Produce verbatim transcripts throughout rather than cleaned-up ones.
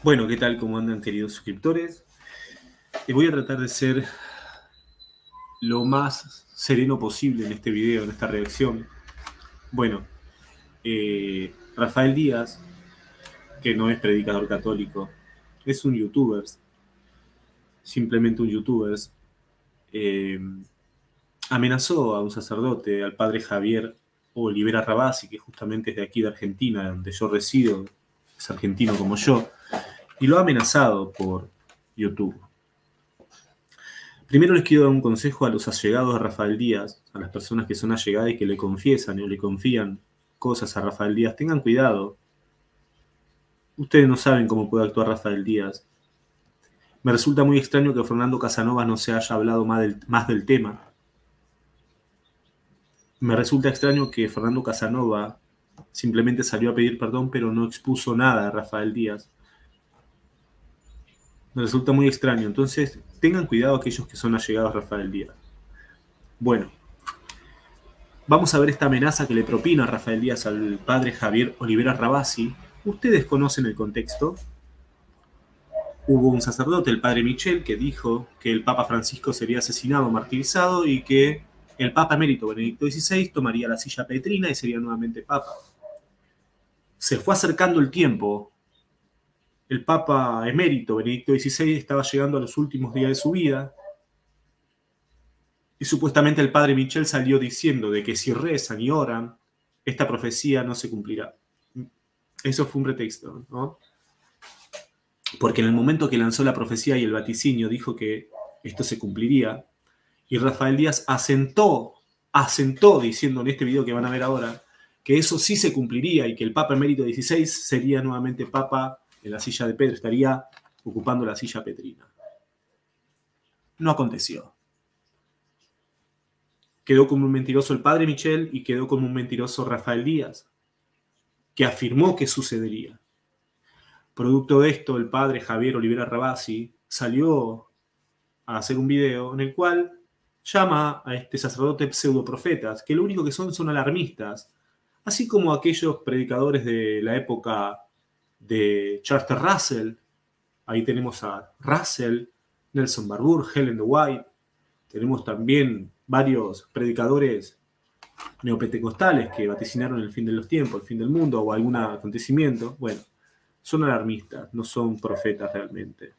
Bueno, ¿qué tal? ¿Cómo andan, queridos suscriptores? Y voy a tratar de ser lo más sereno posible en este video, en esta reacción. Bueno, eh, Rafael Díaz, que no es predicador católico, es un youtuber, simplemente un youtuber, eh, amenazó a un sacerdote, al padre Javier Olivera Rabasi, que justamente es de aquí de Argentina, donde yo resido, es argentino como yo, y lo ha amenazado por YouTube. Primero les quiero dar un consejo a los allegados de Rafael Díaz, a las personas que son allegadas y que le confiesan o le confían cosas a Rafael Díaz. Tengan cuidado. Ustedes no saben cómo puede actuar Rafael Díaz. Me resulta muy extraño que Fernando Casanova no se haya hablado más del, más del tema. Me resulta extraño que Fernando Casanova simplemente salió a pedir perdón, pero no expuso nada a Rafael Díaz. Me resulta muy extraño. Entonces, tengan cuidado aquellos que son allegados a Rafael Díaz. Bueno, vamos a ver esta amenaza que le propina Rafael Díaz al padre Javier Olivera Rabasi. Ustedes conocen el contexto. Hubo un sacerdote, el padre Michel, que dijo que el Papa Francisco sería asesinado, martirizado, y que el Papa emérito Benedicto dieciséis tomaría la silla petrina y sería nuevamente Papa. Se fue acercando el tiempo. El Papa emérito Benedicto dieciséis estaba llegando a los últimos días de su vida. Y supuestamente el padre Michel salió diciendo de que si rezan y oran, esta profecía no se cumplirá. Eso fue un pretexto, ¿no? Porque en el momento que lanzó la profecía y el vaticinio dijo que esto se cumpliría, y Rafael Díaz asentó, asentó diciendo en este video que van a ver ahora, que eso sí se cumpliría y que el Papa emérito dieciséis sería nuevamente Papa en la silla de Pedro, estaría ocupando la silla petrina. No aconteció. Quedó como un mentiroso el padre Michel y quedó como un mentiroso Rafael Díaz, que afirmó que sucedería. Producto de esto, el padre Javier Olivera Rabasi salió a hacer un video en el cual llama a este sacerdote pseudoprofetas, que lo único que son son alarmistas, así como aquellos predicadores de la época de Charter Russell. Ahí tenemos a Russell, Nelson Barbour, Ellen White. Tenemos también varios predicadores neopentecostales que vaticinaron el fin de los tiempos, el fin del mundo o algún acontecimiento. Bueno, son alarmistas, no son profetas realmente.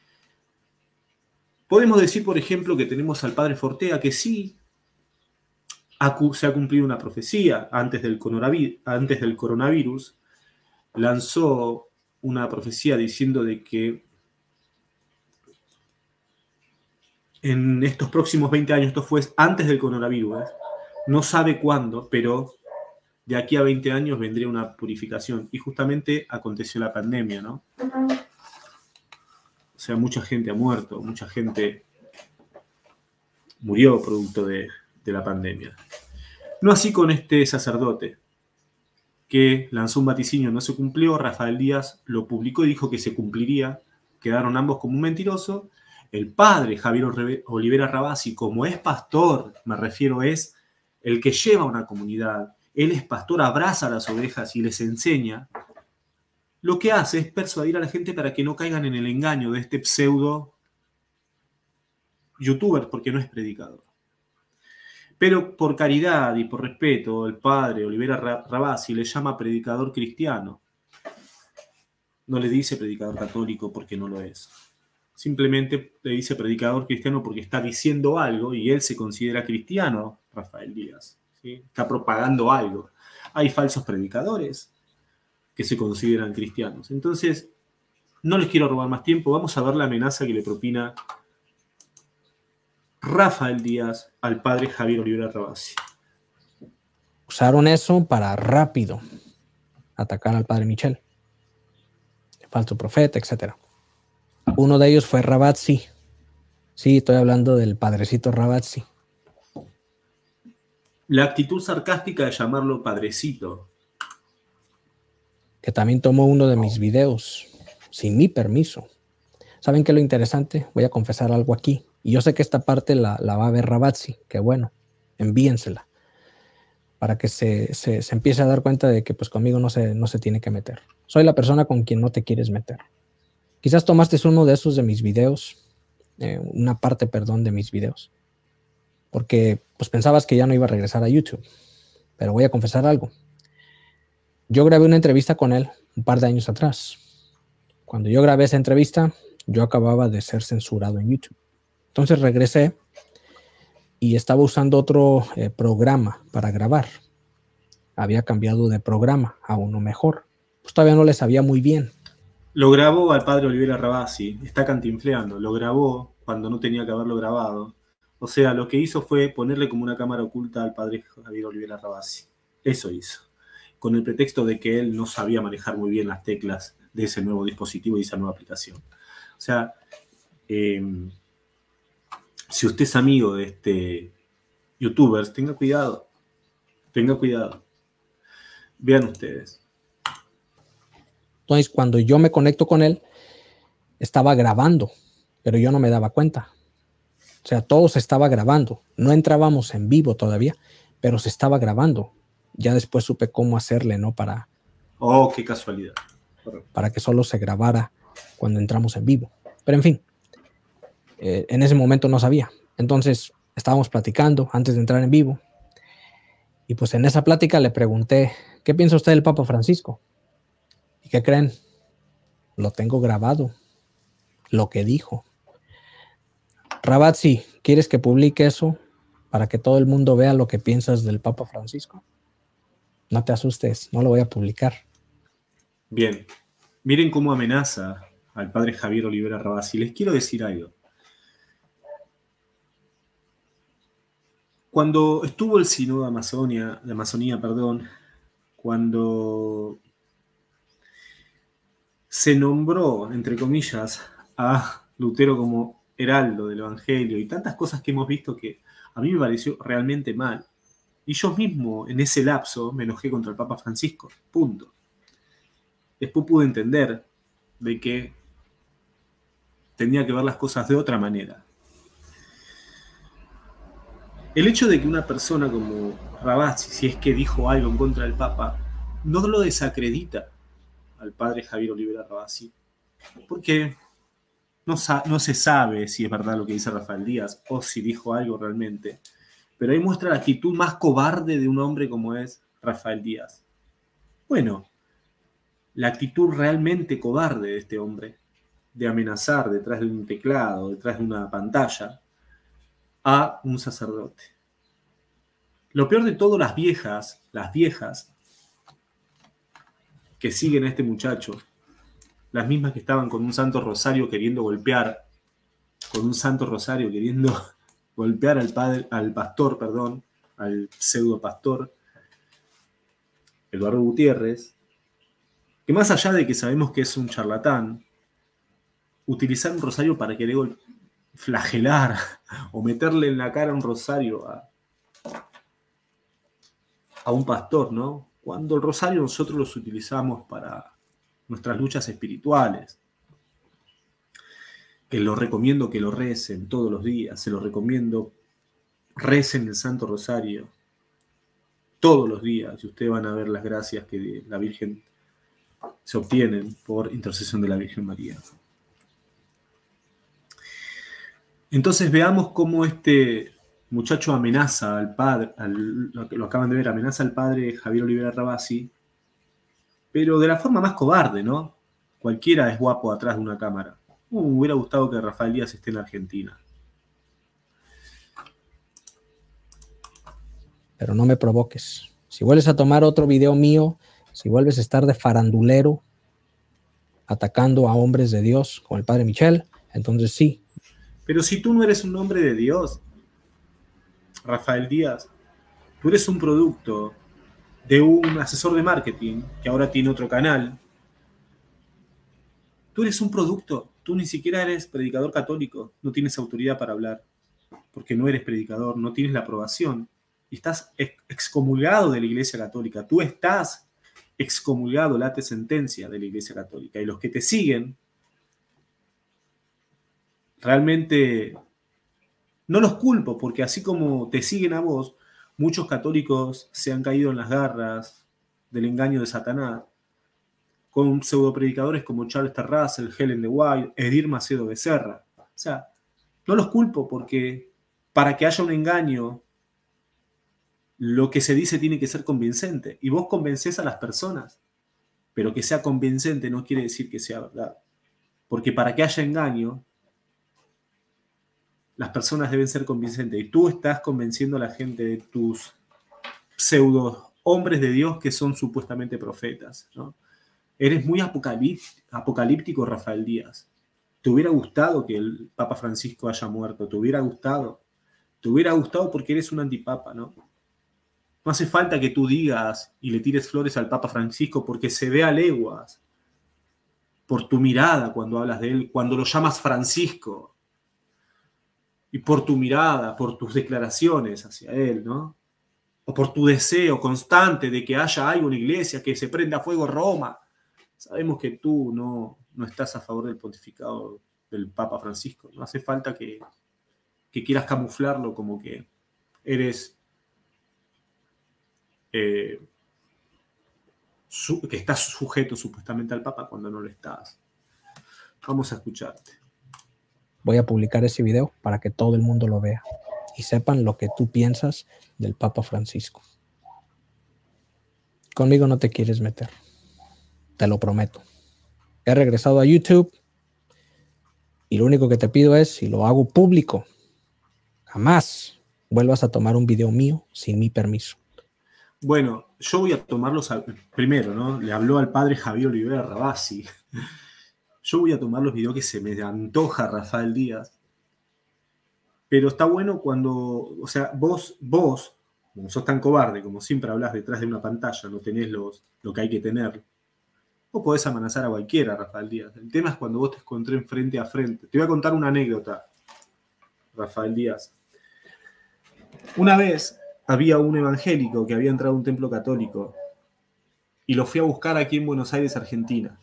Podemos decir, por ejemplo, que tenemos al padre Fortea, que sí se ha cumplido una profecía antes del coronavirus, antes del coronavirus. Lanzó una profecía diciendo de que en estos próximos veinte años, esto fue antes del coronavirus, ¿eh? No sabe cuándo, pero de aquí a veinte años vendría una purificación. Y justamente aconteció la pandemia, ¿no? O sea, mucha gente ha muerto, mucha gente murió producto de, de la pandemia. No así con este sacerdote, que lanzó un vaticinio, no se cumplió. Rafael Díaz lo publicó y dijo que se cumpliría. Quedaron ambos como un mentiroso. El padre Javier Olivera Rabasi, como es pastor, me refiero, es el que lleva una comunidad. Él es pastor, abraza a las ovejas y les enseña. Lo que hace es persuadir a la gente para que no caigan en el engaño de este pseudo youtuber, porque no es predicador. Pero por caridad y por respeto, el padre Olivera Rabasi le llama predicador cristiano. No le dice predicador católico porque no lo es. Simplemente le dice predicador cristiano porque está diciendo algo y él se considera cristiano, Rafael Díaz, ¿sí? Está propagando algo. Hay falsos predicadores que se consideran cristianos. Entonces, no les quiero robar más tiempo. Vamos a ver la amenaza que le propina Rafael Díaz al padre Javier Olivera Rabasi. Usaron eso para rápido atacar al padre Michel, el falso profeta, etcétera. Uno de ellos fue Rabasi. Sí, estoy hablando del padrecito Rabasi. La actitud sarcástica de llamarlo padrecito, que también tomó uno de mis videos sin mi permiso. ¿Saben qué es lo interesante? Voy a confesar algo aquí. Y yo sé que esta parte la, la va a ver Rabasi. Que bueno, envíensela. Para que se, se, se empiece a dar cuenta de que pues conmigo no se, no se tiene que meter. Soy la persona con quien no te quieres meter. Quizás tomaste uno de esos de mis videos, eh, una parte, perdón, de mis videos, porque pues pensabas que ya no iba a regresar a YouTube. Pero voy a confesar algo. Yo grabé una entrevista con él un par de años atrás. Cuando yo grabé esa entrevista, yo acababa de ser censurado en YouTube. Entonces regresé y estaba usando otro eh, programa para grabar. Había cambiado de programa a uno mejor. Pues todavía no le sabía muy bien. Lo grabó al padre Olivera Rabasi, está cantinfleando, lo grabó cuando no tenía que haberlo grabado. O sea, lo que hizo fue ponerle como una cámara oculta al padre Javier Olivera Rabasi. Eso hizo. Con el pretexto de que él no sabía manejar muy bien las teclas de ese nuevo dispositivo y esa nueva aplicación. O sea, eh, si usted es amigo de este youtuber, tenga cuidado. Tenga cuidado. Vean ustedes. Entonces, cuando yo me conecto con él, estaba grabando, pero yo no me daba cuenta. O sea, todo se estaba grabando. No entrábamos en vivo todavía, pero se estaba grabando. Ya después supe cómo hacerle, ¿no? Para, oh, qué casualidad. Para que solo se grabara cuando entramos en vivo. Pero en fin, eh, en ese momento no sabía. Entonces, estábamos platicando antes de entrar en vivo. Y pues en esa plática le pregunté, ¿qué piensa usted del Papa Francisco? ¿Y qué creen? Lo tengo grabado. Lo que dijo. Ravazzi, ¿quieres que publique eso para que todo el mundo vea lo que piensas del Papa Francisco? No te asustes, no lo voy a publicar. Bien, miren cómo amenaza al padre Javier Olivera Rabasi. Les quiero decir algo. Cuando estuvo el sínodo de Amazonia, de Amazonía, perdón, cuando se nombró, entre comillas, a Lutero como heraldo del Evangelio y tantas cosas que hemos visto que a mí me pareció realmente mal. Y yo mismo, en ese lapso, me enojé contra el Papa Francisco. Punto. Después pude entender de que tenía que ver las cosas de otra manera. El hecho de que una persona como Ravazzi, si es que dijo algo en contra del Papa, no lo desacredita al padre Javier Olivera Rabasi, porque no, no se sabe si es verdad lo que dice Rafael Díaz o si dijo algo realmente, pero ahí muestra la actitud más cobarde de un hombre como es Rafael Díaz. Bueno, la actitud realmente cobarde de este hombre, de amenazar detrás de un teclado, detrás de una pantalla, a un sacerdote. Lo peor de todo, las viejas, las viejas que siguen a este muchacho, las mismas que estaban con un santo rosario queriendo golpear, con un santo rosario queriendo golpear al padre, al pastor, perdón, al pseudo pastor, Eduardo Gutiérrez, que más allá de que sabemos que es un charlatán, utilizar un rosario para querer flagelar o meterle en la cara un rosario a, a un pastor, ¿no? Cuando el rosario nosotros los utilizamos para nuestras luchas espirituales. Que lo recomiendo que lo recen todos los días, se lo recomiendo, recen el Santo Rosario todos los días y ustedes van a ver las gracias que la Virgen se obtienen por intercesión de la Virgen María. Entonces veamos cómo este muchacho amenaza al padre, al, lo acaban de ver, amenaza al padre Javier Olivera Rabasi, pero de la forma más cobarde, ¿no? Cualquiera es guapo atrás de una cámara. Uh, me hubiera gustado que Rafael Díaz esté en Argentina. Pero no me provoques. Si vuelves a tomar otro video mío, si vuelves a estar de farandulero, atacando a hombres de Dios, como el padre Michel, entonces sí. Pero si tú no eres un hombre de Dios, Rafael Díaz, tú eres un producto de un asesor de marketing que ahora tiene otro canal. Tú eres un producto, tú ni siquiera eres predicador católico, no tienes autoridad para hablar, porque no eres predicador, no tienes la aprobación, y estás excomulgado de la Iglesia Católica, tú estás excomulgado, late sentencia de la Iglesia Católica, y los que te siguen, realmente no los culpo, porque así como te siguen a vos, muchos católicos se han caído en las garras del engaño de Satanás, con pseudopredicadores como Charles T. Russell, Helen de White, Edir Macedo Becerra. O sea, no los culpo porque para que haya un engaño, lo que se dice tiene que ser convincente. Y vos convencés a las personas, pero que sea convincente no quiere decir que sea verdad. Porque para que haya engaño, las personas deben ser convincentes. Y tú estás convenciendo a la gente de tus pseudo hombres de Dios que son supuestamente profetas, ¿no? Eres muy apocalíptico, Rafael Díaz. ¿Te hubiera gustado que el Papa Francisco haya muerto? ¿Te hubiera gustado? ¿Te hubiera gustado porque eres un antipapa, no? No hace falta que tú digas y le tires flores al Papa Francisco porque se ve a leguas por tu mirada cuando hablas de él, cuando lo llamas Francisco, y por tu mirada, por tus declaraciones hacia él, ¿no? O por tu deseo constante de que haya algo en la iglesia, que se prenda fuego Roma. Sabemos que tú no, no estás a favor del pontificado del Papa Francisco. No hace falta que, que quieras camuflarlo como que eres... Eh, su, que estás sujeto supuestamente al Papa cuando no lo estás. Vamos a escucharte. Voy a publicar ese video para que todo el mundo lo vea y sepan lo que tú piensas del Papa Francisco. Conmigo no te quieres meter, te lo prometo. He regresado a YouTube y lo único que te pido es, si lo hago público, jamás vuelvas a tomar un video mío sin mi permiso. Bueno, yo voy a tomarlos al, primero, ¿no? Le habló al padre Javier Olivera Rabasi. Yo voy a tomar los videos que se me antoja Rafael Díaz. Pero está bueno cuando, o sea, vos, vos, como sos tan cobarde, como siempre hablas detrás de una pantalla, no tenés los, lo que hay que tener, vos podés amenazar a cualquiera, Rafael Díaz. El tema es cuando vos te encontrés frente a frente. Te voy a contar una anécdota, Rafael Díaz. Una vez había un evangélico que había entrado a un templo católico y lo fui a buscar aquí en Buenos Aires, Argentina.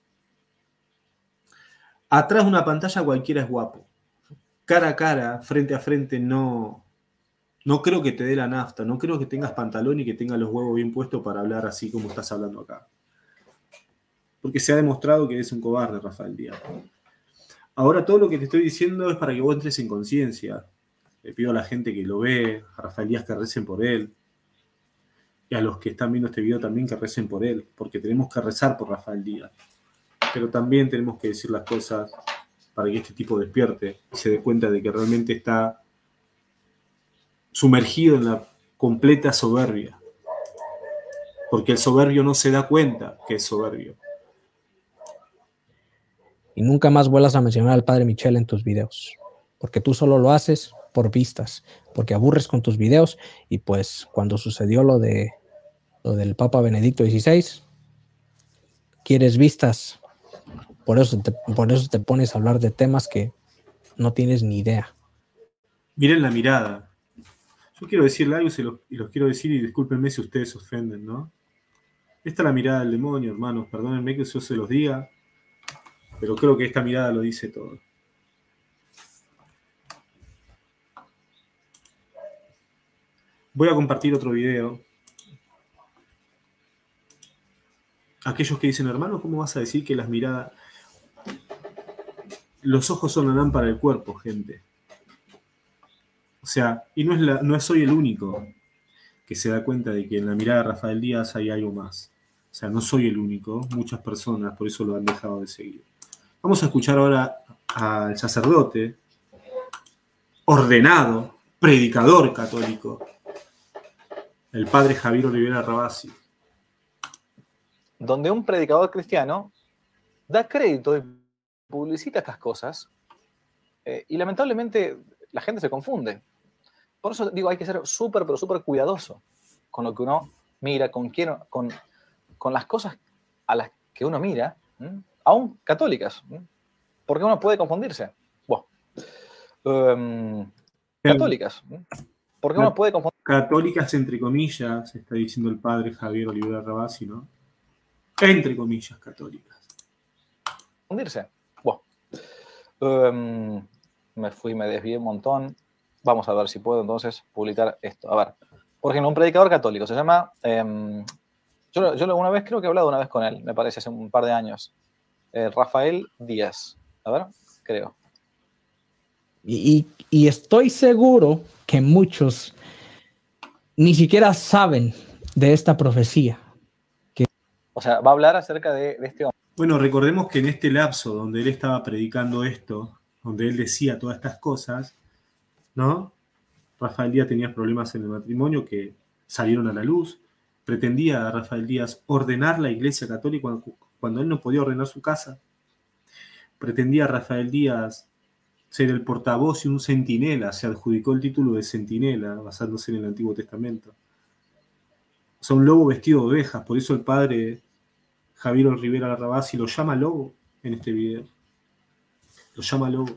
Atrás de una pantalla cualquiera es guapo. Cara a cara, frente a frente, no, no creo que te dé la nafta, no creo que tengas pantalón y que tengas los huevos bien puestos para hablar así como estás hablando acá. Porque se ha demostrado que eres un cobarde, Rafael Díaz. Ahora todo lo que te estoy diciendo es para que vos entres en conciencia. Le pido a la gente que lo ve, a Rafael Díaz que recen por él. Y a los que están viendo este video también que recen por él. Porque tenemos que rezar por Rafael Díaz. Pero también tenemos que decir las cosas para que este tipo despierte y se dé cuenta de que realmente está sumergido en la completa soberbia. Porque el soberbio no se da cuenta que es soberbio. Y nunca más vuelvas a mencionar al padre Michel en tus videos. Porque tú solo lo haces por vistas. Porque aburres con tus videos. Y pues cuando sucedió lo, de, lo del Papa Benedicto dieciséis, quieres vistas. Por eso, te, por eso te pones a hablar de temas que no tienes ni idea. Miren la mirada. Yo quiero decirle algo y, se los, y los quiero decir y discúlpenme si ustedes se ofenden, ¿no? Esta es la mirada del demonio, hermanos. Perdónenme que yo se los diga, pero creo que esta mirada lo dice todo. Voy a compartir otro video. Aquellos que dicen, hermano, ¿cómo vas a decir que las miradas... Los ojos son la lámpara del cuerpo, gente. O sea, y no, es la, no soy el único que se da cuenta de que en la mirada de Rafael Díaz hay algo más. O sea, no soy el único. Muchas personas por eso lo han dejado de seguir. Vamos a escuchar ahora al sacerdote ordenado, predicador católico, el padre Javier Olivera Rabasi. Donde un predicador cristiano da crédito y publicita estas cosas eh, y lamentablemente la gente se confunde. Por eso digo, hay que ser súper, pero súper cuidadoso con lo que uno mira, con, quién, con, con las cosas a las que uno mira, ¿m? Aún católicas, ¿m? Porque uno puede confundirse. Bueno, um, católicas, ¿m? Porque uno puede confundirse. Católicas, entre comillas, está diciendo el padre Javier Olivera Rabasi, ¿no? Entre comillas, católicas. Confundirse. Bueno, um, me fui, me desvié un montón. Vamos a ver si puedo entonces publicar esto. A ver, por ejemplo, un predicador católico se llama eh, Yo, yo una vez creo que he hablado una vez con él, me parece, hace un par de años. Eh, Rafael Díaz. A ver, creo. Y, y estoy seguro que muchos ni siquiera saben de esta profecía. Que... O sea, va a hablar acerca de, de este hombre. Bueno, recordemos que en este lapso donde él estaba predicando esto, donde él decía todas estas cosas, ¿no? Rafael Díaz tenía problemas en el matrimonio que salieron a la luz. Pretendía a Rafael Díaz ordenar la Iglesia Católica cuando, cuando él no podía ordenar su casa. Pretendía a Rafael Díaz ser el portavoz y un centinela. Se adjudicó el título de centinela basándose en el Antiguo Testamento. O sea, un lobo vestido de ovejas. Por eso el padre Javier Rivera Rabasi lo llama lobo en este video. Lo llama lobo.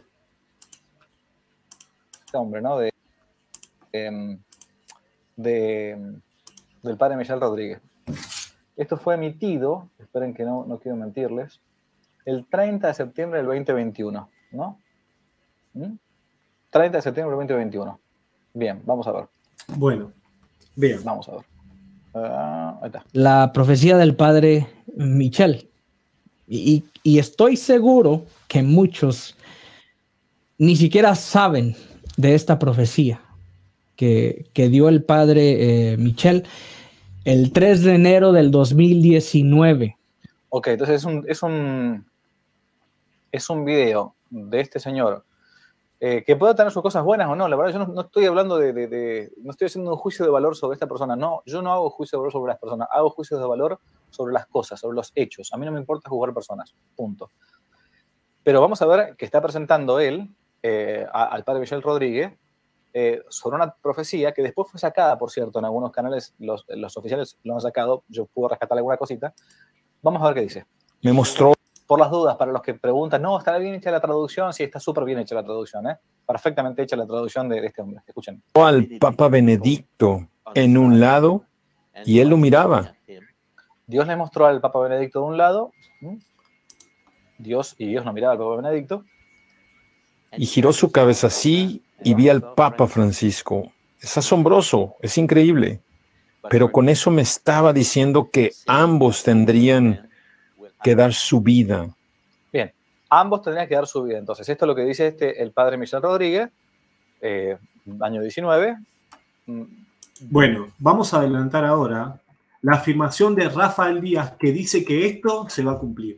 Este hombre, ¿no? De, de, de, del padre Michel Rodríguez. Esto fue emitido, esperen que no, no quiero mentirles, el treinta de septiembre del veinte veintiuno, ¿no? ¿Mm? treinta de septiembre del veinte veintiuno. Bien, vamos a ver. Bueno, vean. Vamos a ver. Uh, ahí está. La profecía del padre Michel. Y, y estoy seguro que muchos ni siquiera saben de esta profecía que, que dio el padre eh, Michel el tres de enero del dos mil diecinueve. Ok, entonces es un, es un, es un video de este señor eh, que puede tener sus cosas buenas o no. La verdad, yo no, no estoy hablando de, de, de, no estoy haciendo un juicio de valor sobre esta persona. No, yo no hago juicio de valor sobre las personas, hago juicios de valor sobre las cosas, sobre los hechos. A mí no me importa juzgar personas, punto. Pero vamos a ver que está presentando él, eh, a, al padre Michel Rodríguez, eh, sobre una profecía que después fue sacada, por cierto, en algunos canales, los, los oficiales lo han sacado, yo pude rescatar alguna cosita. Vamos a ver qué dice. Me mostró. Por las dudas, para los que preguntan, no, ¿estará bien hecha la traducción? Sí, está súper bien hecha la traducción, ¿eh? Perfectamente hecha la traducción de, de este hombre. Escuchen. Al Papa Benedicto en un lado y él lo miraba. Dios le mostró al Papa Benedicto de un lado, ¿sí? Dios y Dios no miraba al Papa Benedicto. Y giró su cabeza así y vi al Papa Francisco. Es asombroso, es increíble. Pero con eso me estaba diciendo que ambos tendrían que dar su vida. Bien, ambos tendrían que dar su vida. Entonces, esto es lo que dice este, el padre Michel Rodríguez, eh, año diecinueve. Bueno, vamos a adelantar ahora la afirmación de Rafael Díaz que dice que esto se va a cumplir.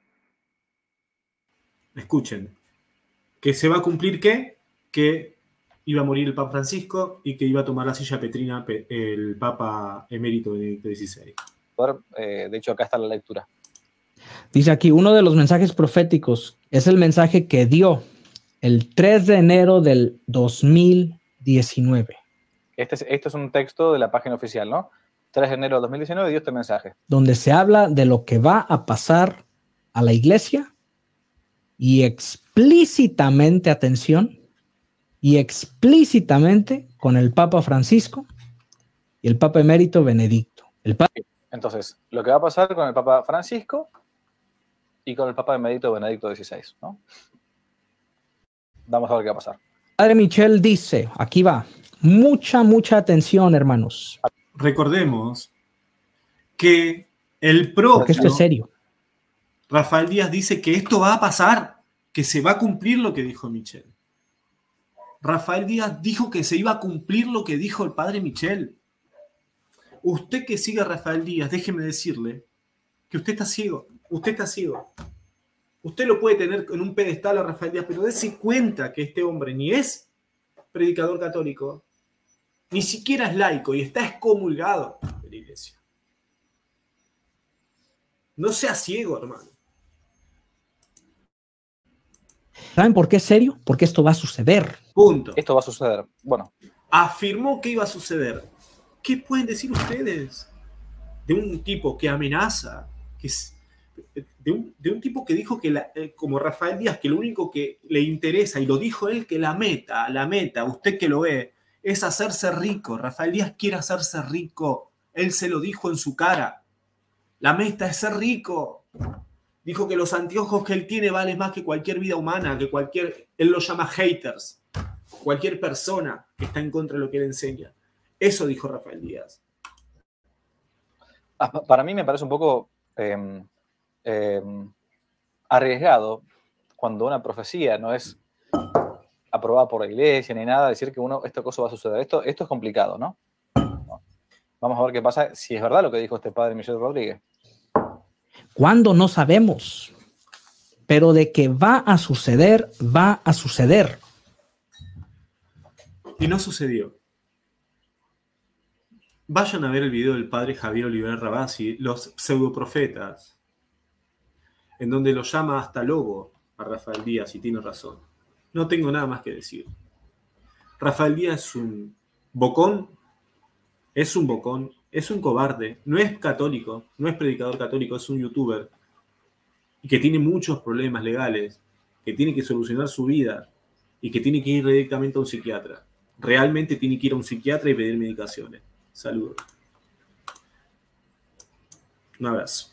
Escuchen. ¿Que se va a cumplir qué? Que iba a morir el Papa Francisco y que iba a tomar la silla petrina el Papa emérito Benedicto dieciséis. Eh, de hecho, acá está la lectura. Dice aquí, uno de los mensajes proféticos es el mensaje que dio el tres de enero del dos mil diecinueve. Este es, esto es un texto de la página oficial, ¿no? tres de enero del dos mil diecinueve dio este mensaje. Donde se habla de lo que va a pasar a la iglesia y explícitamente, atención, y explícitamente con el Papa Francisco y el Papa emérito Benedicto. El Papa... Entonces, lo que va a pasar con el Papa Francisco y con el Papa emérito Benedicto dieciséis, ¿no? Vamos a ver qué va a pasar. Padre Michel dice, aquí va, mucha, mucha atención, hermanos. Recordemos que el propio Porque esto es serio. Rafael Díaz dice que esto va a pasar, que se va a cumplir lo que dijo Michel. Rafael Díaz dijo que se iba a cumplir lo que dijo el padre Michel. Usted que sigue a Rafael Díaz, déjeme decirle que usted está ciego. Usted está ciego. Usted lo puede tener en un pedestal a Rafael Díaz, pero dése cuenta que este hombre ni es predicador católico, ni siquiera es laico y está excomulgado de la iglesia. No sea ciego, hermano. ¿Saben por qué es serio? Porque esto va a suceder. Punto. Esto va a suceder. Bueno. Afirmó que iba a suceder. ¿Qué pueden decir ustedes de un tipo que amenaza, que es, de, un, de un tipo que dijo que, la, eh, como Rafael Díaz, que lo único que le interesa, y lo dijo él, que la meta, la meta, usted que lo ve, es hacerse rico. Rafael Díaz quiere hacerse rico. Él se lo dijo en su cara. La meta es ser rico. Dijo que los anteojos que él tiene valen más que cualquier vida humana, que cualquier, él lo llama haters, cualquier persona que está en contra de lo que él enseña. Eso dijo Rafael Díaz. Para mí me parece un poco eh, eh, arriesgado cuando una profecía no es aprobada por la iglesia ni nada, decir que uno, esta cosa va a suceder. Esto, esto es complicado, ¿no? Vamos a ver qué pasa, si es verdad lo que dijo este padre Michel Rodríguez. ¿Cuándo? No sabemos. Pero de que va a suceder, va a suceder. Y no sucedió. Vayan a ver el video del padre Javier Oliver Rabasi, los pseudoprofetas, en donde lo llama hasta lobo a Rafael Díaz, y tiene razón. No tengo nada más que decir. Rafael Díaz es un bocón, es un bocón, es un cobarde, no es católico, no es predicador católico, es un youtuber, y que tiene muchos problemas legales, que tiene que solucionar su vida, y que tiene que ir directamente a un psiquiatra. Realmente tiene que ir a un psiquiatra y pedir medicaciones. Saludos. Un abrazo.